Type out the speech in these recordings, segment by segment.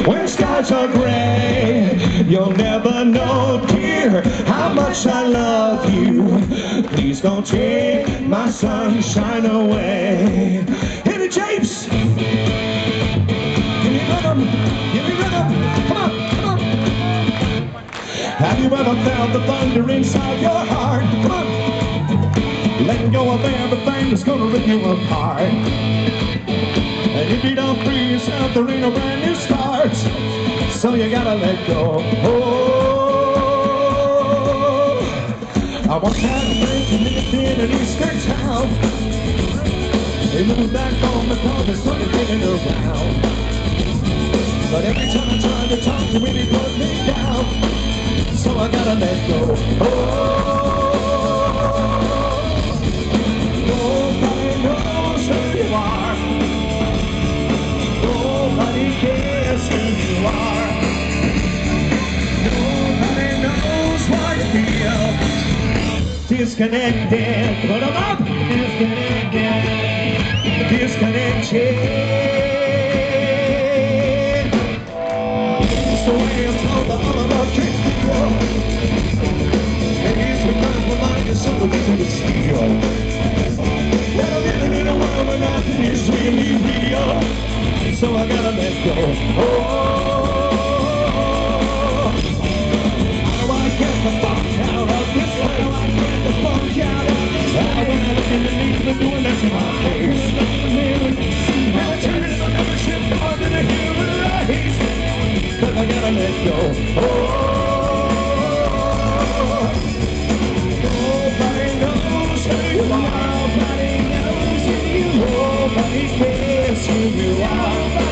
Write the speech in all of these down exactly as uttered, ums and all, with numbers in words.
When skies are gray, you'll never know, dear, how much I love you. Please don't take my sunshine away. Hit it, Japes! Give me rhythm, give me rhythm. Come on, come on. Have you ever felt the thunder inside your heart? Come on. Letting go of everything that's gonna rip you apart. And if you don't free yourself, there ain't a brand new start. So you gotta let go. Oh, I once had a friend who lived in an eastern town. He moved back home because they started getting around. But every time I tried to talk to him, he put me down. So I gotta let go. Oh, nobody knows who you are. Nobody cares who you are. Nobody knows what you feel. Disconnected, put them up. Disconnected, disconnected. It's the way I'm told by all of our kids before. Maybe it's because my mind is so easy to steal. But I'm living in a world where nothing is really real. So I gotta let go. Oh, how do I get the fuck out of this? How do I get the fuck out of this? How when I look in the knees, been doing that to my face. Now I turn it on another ship under the human race. Cause I gotta let go. Oh, nobody knows who you are. Nobody knows who you are. Nobody cares who you are.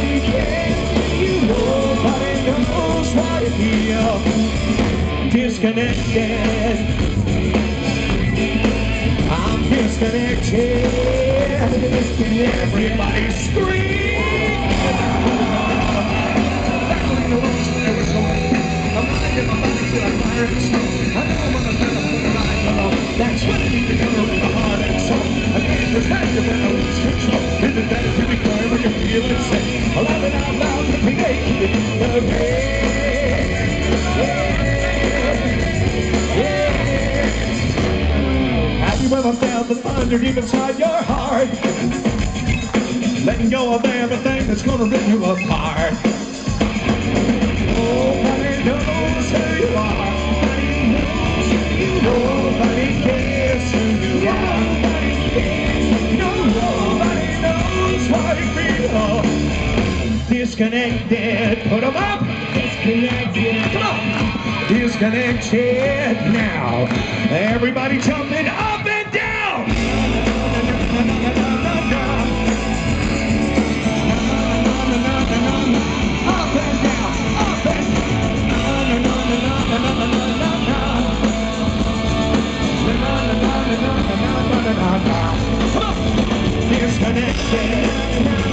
Disconnected, I'm disconnected. Everybody scream. Back when the world was never so I'm gonna get my body till I fire and smoke. I know I'm gonna feel a full life alone. That's when I need to cover with my heart and soul. I can't perspective when I lose control. Is it better to be clear when you're feeling sick? I love it out loud to be naked. Have you ever felt the thunder deep inside your heart? Letting go of everything that's gonna rip you apart. Nobody knows who you are. Nobody cares who you are. Nobody cares. No, nobody knows what you feel. Disconnected, put them up. Disconnected, come on. Disconnected now. Everybody jumping up and down. Up and down, up and down. Disconnected.